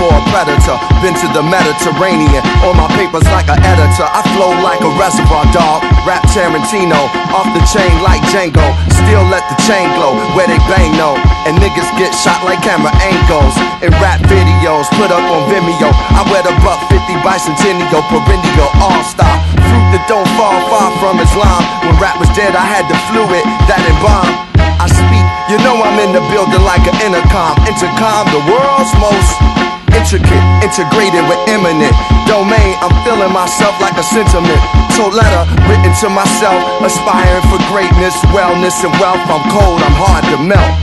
for a predator. Been to the Mediterranean, on my papers like an editor. I flow like a reservoir dog, rap Tarantino, off the chain like Django. Still let the chain glow, where they bang no. And niggas get shot like camera angles. In rap videos, put up on Vimeo. I wear the buck 50 bicentennial, perennial, all-star. Fruit that don't fall far from Islam. When rap was dead, I had the fluid that embalmed. I speak, you know I'm in the building like an intercom. Intercom, the world's most intricate, integrated with imminent domain. I'm feeling myself like a sentiment. So letter written to myself, aspiring for greatness, wellness, and wealth. I'm cold, I'm hard to melt.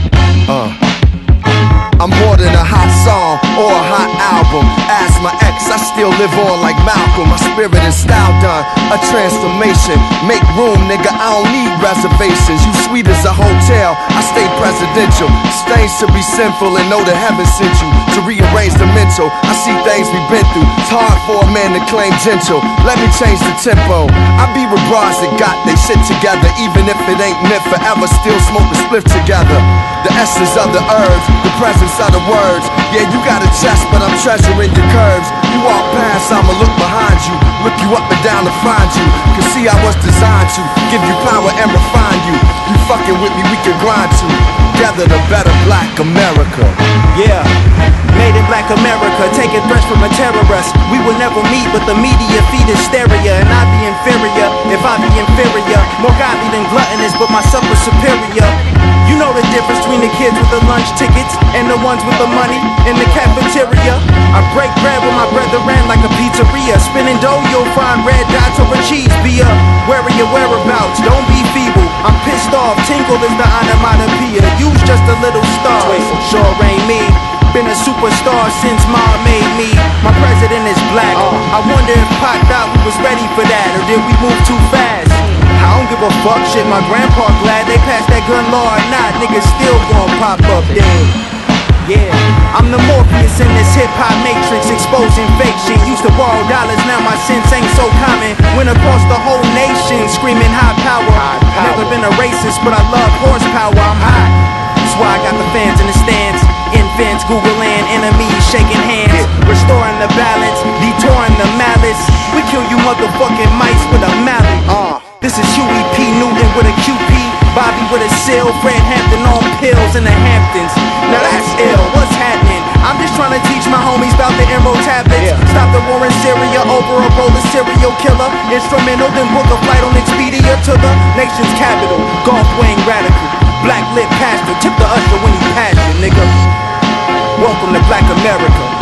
I'm more than a hot song or a hot album. Ask my ex, I still live on like Malcolm. My spirit and style done a transformation. Make room, nigga, I don't need reservations. You sweet as a hotel, I stay presidential. Stains to be sinful and know that heaven sent you to rearrange the mental. I see things we've been through. It's hard for a man to claim gentle. Let me change the tempo. I be with bras that got they shit together. Even if it ain't meant forever, still smoke the spliff together. The essence of the herbs, the presence of the words. Yeah, you got a chest, but I'm treasuring your curves. You walk past, I'ma look behind you. Look you up and down to find you. Cause see, I was designed to give you power and refine you. You fucking with me, we can grind to together the better black America. Yeah, made in black America, taking threats from a terrorist. We will never meet, but the media feed hysteria. And I be inferior, if I be inferior. More godly than gluttonous, but myself is superior. You know the difference between the kids with the lunch tickets and the ones with the money in the cafeteria. I break bread with my brethren like a pizzeria. Spinning dough, you'll find red dots over cheese. Be wary of whereabouts, don't be feeble. I'm pissed off, tinkle is the onomatopoeia. Use just a little star, sure ain't me. Been a superstar since mom made me. My president is black. I wonder if Pac thought we was ready for that, or did we move too fast? I don't give a fuck, shit, my grandpa glad they passed that gun law or not. Niggas still gon' pop up dead. Yeah, I'm the Morpheus in this hip-hop matrix, exposing fake shit. Used to borrow dollars, now my sins ain't so common. Went across the whole nation, screaming high power. Never been a racist, but I love horsepower, I'm hot. That's why I got the fans in the stands. Infants Googling, enemies shaking hands. Restoring the balance, detouring the malice. We kill you motherfucking mice with a mallet. This is Huey P. Newton with a QP, Bobby with a seal, Fred Hampton on pills in the Hamptons. Now that's ill, what's happening? I'm just trying to teach my homies about the Emerald tablets. Stop the war in Syria over a roll of serial killer. Instrumental, then book a flight on Expedia to the nation's capital. Golf wing radical, black lit pastor. Tip the usher when he pass you, nigga. Welcome to Black America.